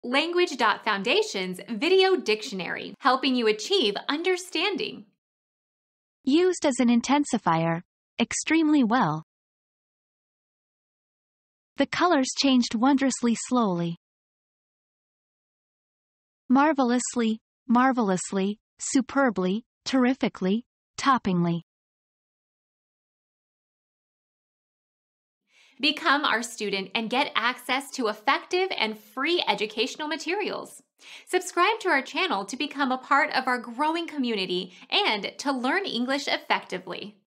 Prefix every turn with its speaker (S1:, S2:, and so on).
S1: Language.Foundation's Video Dictionary, helping you achieve understanding.
S2: Used as an intensifier, extremely well. The colors changed wondrously slowly. Marvelously, marvelously, superbly, terrifically, toppingly.
S1: Become our student and get access to effective and free educational materials. Subscribe to our channel to become a part of our growing community and to learn English effectively.